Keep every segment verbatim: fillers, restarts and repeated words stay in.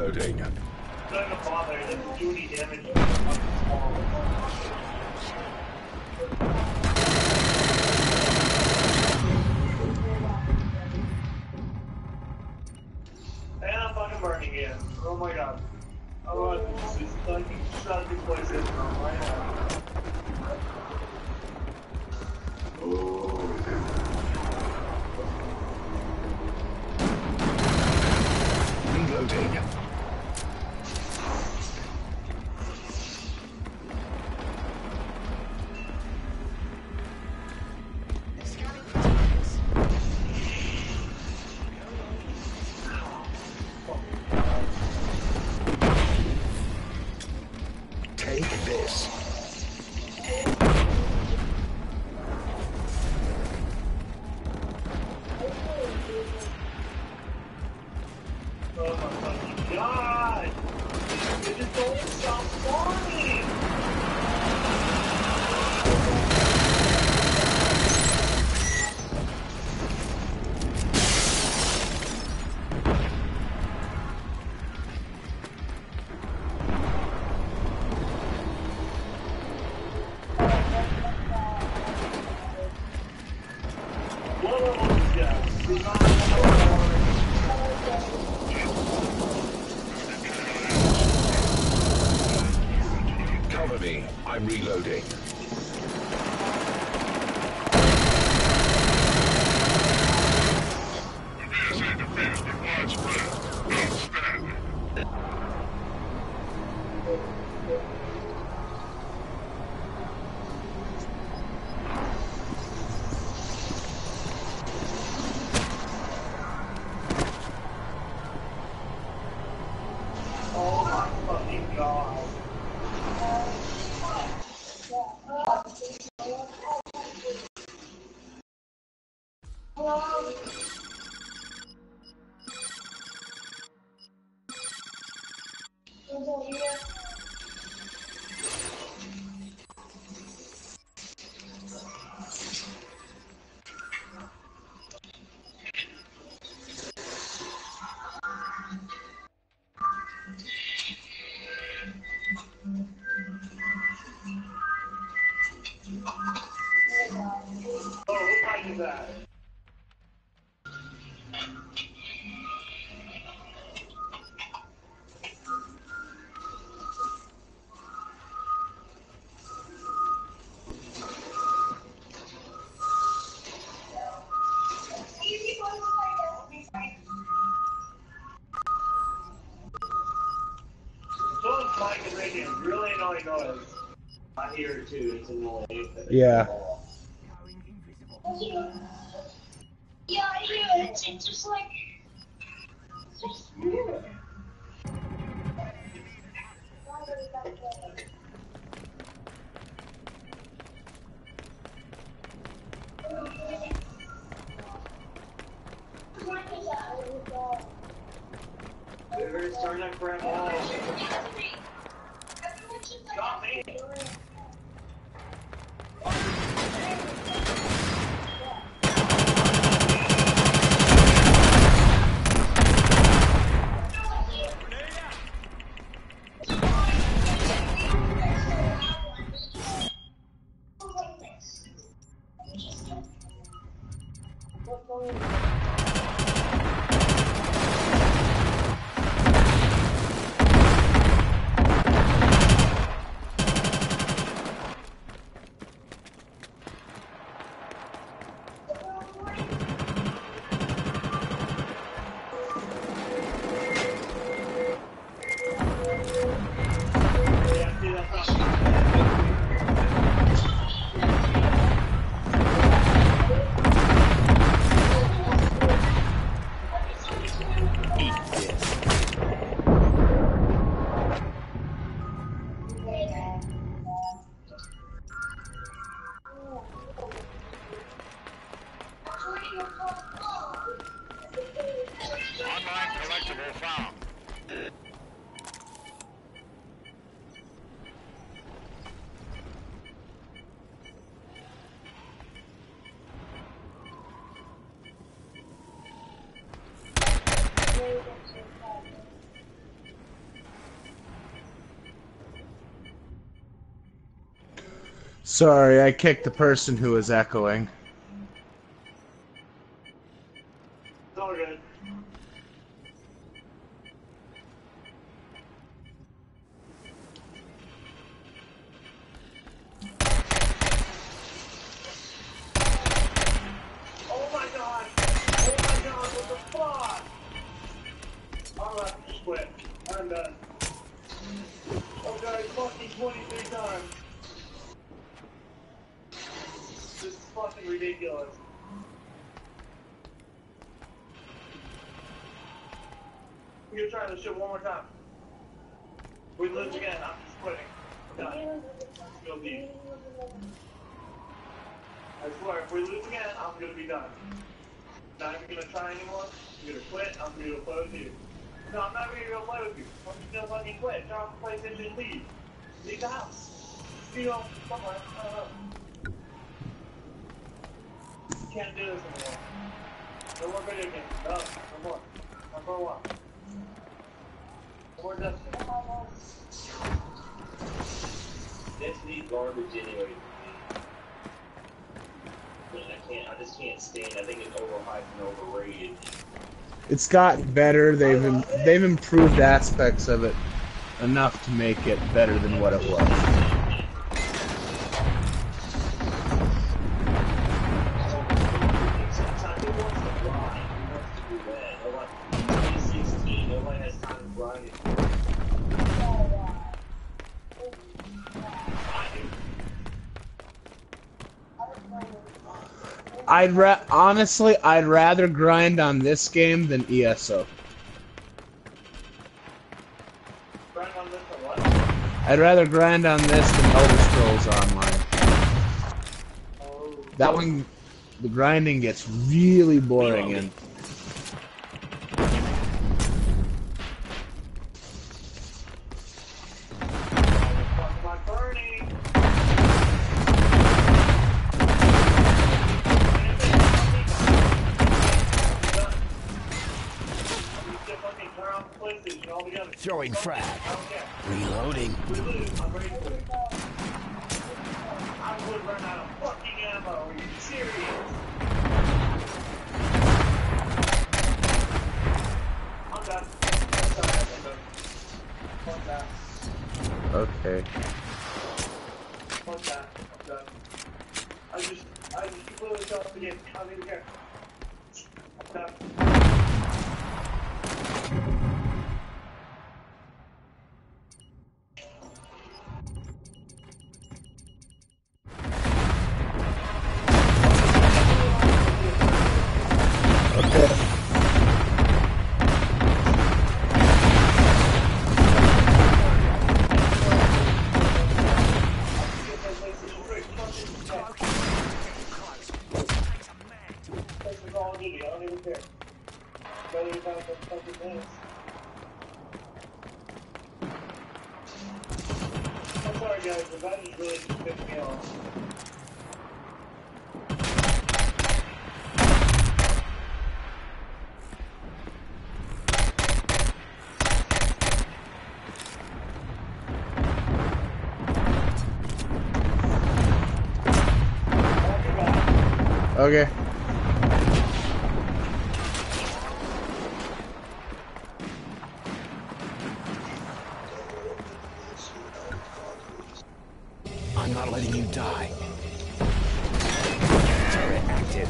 reloading. Not gonna bother, it doesn't do any damage. And I'm fucking burning again. Oh my god. Oh, this is fucking shut this place in right now. Reloading. Take this. Oh my fucking god! It just don't stop spawning! Whoa, yeah. Cover me. I'm reloading. Oh my fucking god. Oh, what kind is that? Someone's mic is making a really annoying noise. I hear it too, it's annoying. Yeah. Yeah, I hear it. It's just like, it's just weird. Everybody's turning that crap off. Stop me! Yeah, see, that's not Online collectible found. Sorry, I kicked the person who was echoing. It's all good. Oh my god! Oh my god, what the fuck? Alright, just quit. I'm done. Oh god, he fucked me twenty-three times. This is fucking ridiculous. I'm gonna try this shit one more time. We lose again, I'm just quitting. I'm done. Go leave. I swear, if we lose again, I'm gonna be done. Not even gonna try anymore. I'm gonna quit. I'm gonna play with you. No, I'm not gonna go play with you. I'm just gonna fucking quit. Turn off the PlayStation and leave. Leave the house. You know, somewhere. I don't know. You can't do this anymore. No more video games. No, no more. Not for a while. No more Destiny. Destiny's garbage anyway. I can't. I just can't stand. I think it's overhyped and overrated. It's gotten better. They've im they've improved aspects of it enough to make it better than what it was. Sometimes it wants to grind. It wants to do that. Nobody, twenty sixteen. Nobody has time to grind it. I'd ra honestly, I'd rather grind on this game than E S O. Grind on this or what? I'd rather grind on this than Elder Scrolls Online. Oh. That one, the grinding gets really boring and. Fuck, am I burning? Throwing frag. I don't care. Reloading. We lose. I'm ready to quit. I would run out of fucking ammo. Are you serious? I'm done. I'm sorry, I'm done. Fuck that. Okay. Fuck that. I'm done. I just, I just completely shut up the game. I don't even care. I'm done. Okay. I'm sorry guys, but that just really just pissed me off. Okay. I'm not letting you die. Turret active.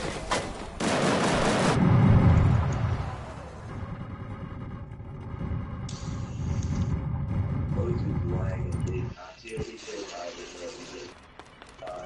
Always be lying and getting not to be terrified of what we did. Uh,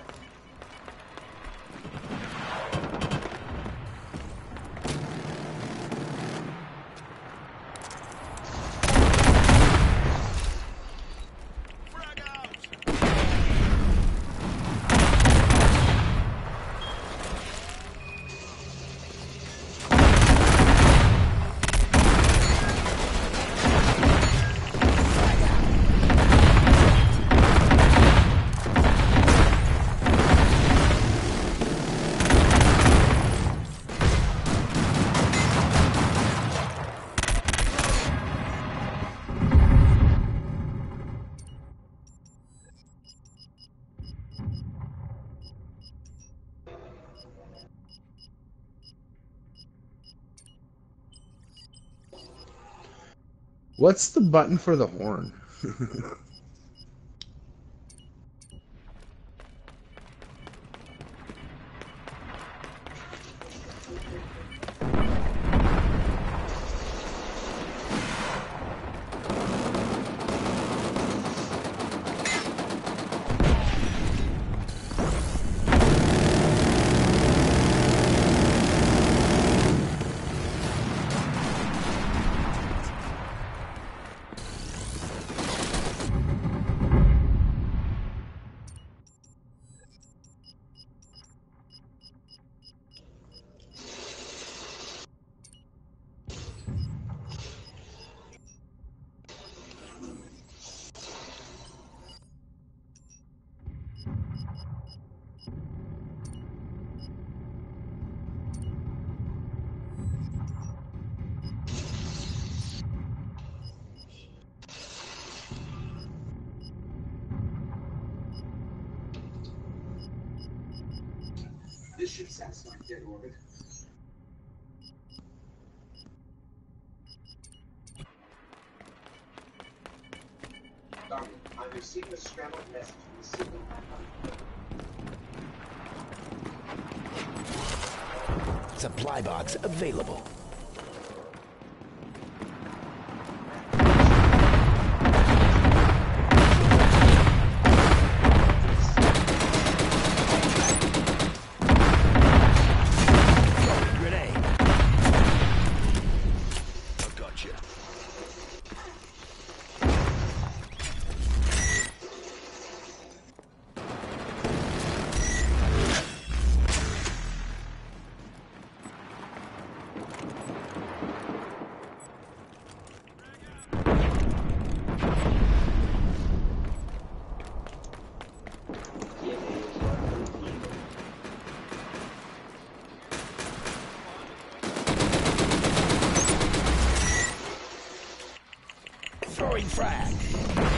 What's the button for the horn? This should satisfy dead orbit. Darling, I'm receiving a scrambled message from the signal map. Supply box available. Grenade. I gotcha. Throwing frag.